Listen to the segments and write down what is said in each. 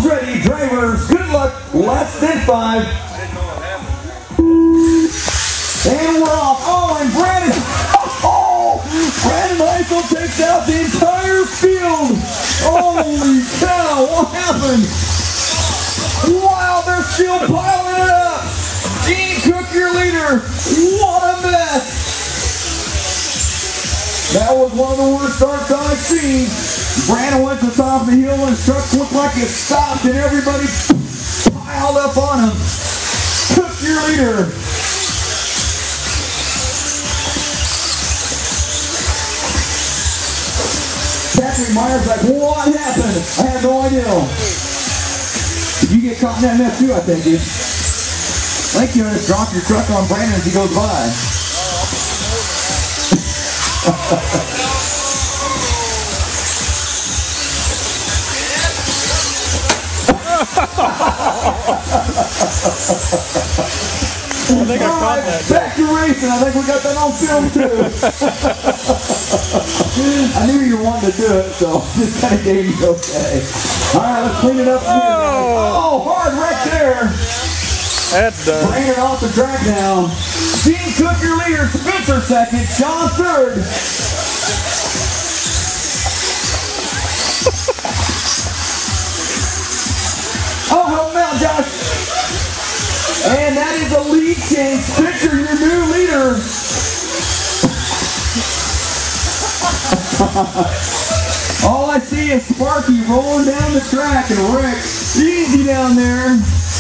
ready, drivers. Good luck. Less than 5. And we're off. Oh, and Brandon. Oh, Brandon Heisel takes out the entire field. Holy cow, what happened? Wow, they're still piling it up. Gene Cook, your leader. What a mess. That was one of the worst starts I've seen. Brandon went to the top of the hill and his truck looked like it stopped and everybody piled up on him. Cook, your leader. Patrick Myers like, what happened? I have no idea. You get caught in that mess too, I think, dude. I think you just drop your truck on Brandon as he goes by. I think I caught that. Back to racing. I think we got that on film too. I knew you were wanting to do it, so this kind of gave me okay. All right, let's clean it up. Oh, hard wreck there. That's done. Bring it off the track now. Gene Cook, your leader. Spencer second. Sean third. Oh, help him out, Josh. And that is a lead change. Spencer, your new leader. All I see is Sparky rolling down the track and Rick easy down there.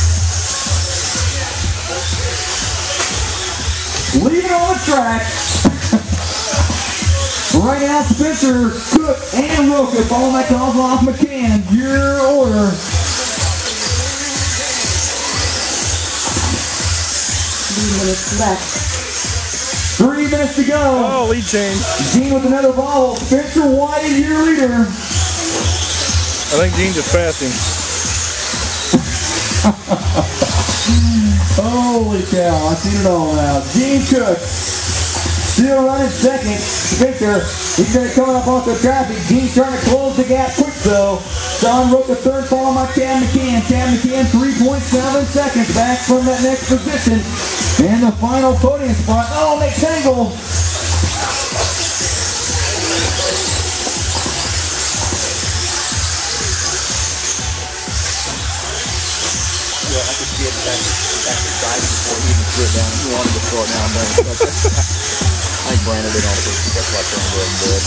Leaving on the track. Right now, Spencer, Cook, and Roca following that call off McCann. Your order. 3 minutes left. 3 minutes to go. Oh, lead change. Gene with another bobble. Spencer White is your leader. I think Gene just passed him. Holy cow, I've seen it all now. Gene Cook still running second. Spencer, he's going to come up off the traffic. Gene's trying to close the gap quick though. Sean Roca third, followed by Cam McCann. Cam McCann 3.7 seconds back from that next position. And the final podium spot. Oh, Nick Tangle. Yeah, I could see it back driving before he even threw it down. He wanted to throw it down there. I think Brandon did on purpose. That's why I turned and go ahead and do it.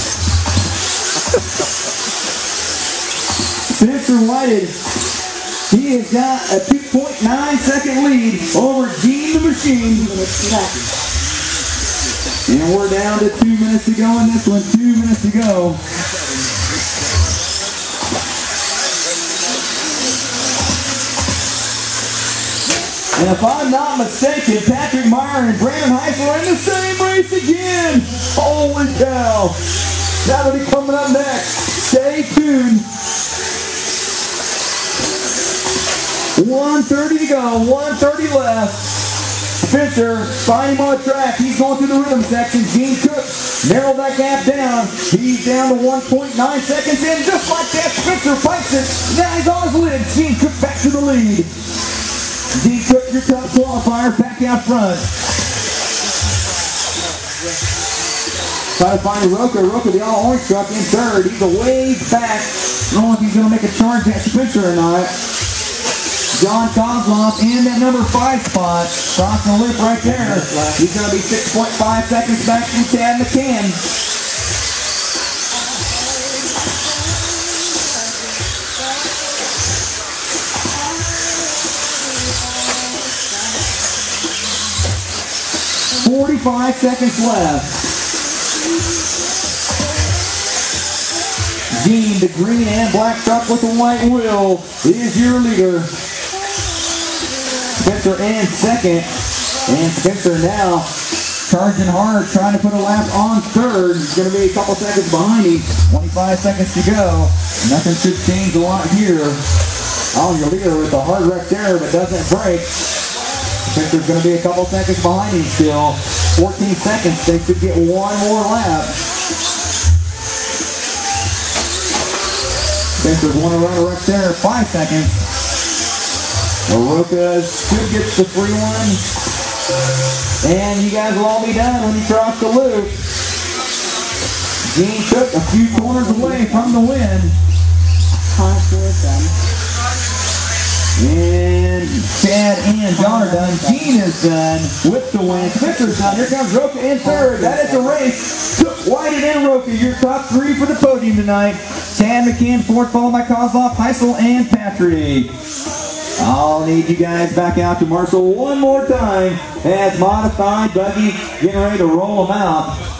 Spencer Whited, he has got a 2.9 second lead over Gene the Machine. 2 minutes left. And we're down to 2 minutes to go in this one. 2 minutes to go. And if I'm not mistaken, Patrick Meyer and Brandon Heisel are in the same race again. Holy cow. That'll be coming up next. Stay tuned. 1:30 to go, 1:30 left. Spencer, find him on the track. He's going through the rhythm section. Gene Cook narrowed that gap down. He's down to 1.9 seconds in. Just like that, Spencer fights it. Now he's on his lid. Gene Cook back to the lead. Gene Cook, your top qualifier, back out front. Try to find Roca. Roca, the all-orange truck, in third. He's a ways back. I don't know if he's going to make a charge at Spencer or not. John Kozloff in that number 5 spot. Crossing the loop right there. He's going to be 6.5 seconds back from Chad McCann. .45 seconds left. Gene, the green and black truck with the white wheel, is your leader. Spencer in second. And Spencer now charging hard, trying to put a lap on third. He's going to be a couple seconds behind him. 25 seconds to go. Nothing should change a lot here. Oh, your leader with the hard wreck there, but doesn't break. Spencer's going to be a couple seconds behind him still. 14 seconds. They should get one more lap. Spencer's won a runner up there, 5 seconds. Aroka should get the free one. And you guys will all be done when you cross the loop. Gene took a few corners away from the win. And Chad and John are done. Gene is done with the win. Spencer's done. Here comes Roka in third. That is the race. Whited and Roka, your top 3 for the podium tonight. Chad McCann fourth, followed by Kozlov, Heisel, and Patrick. I'll need you guys back out to Marshall one more time as Modified Buggy getting ready to roll them out.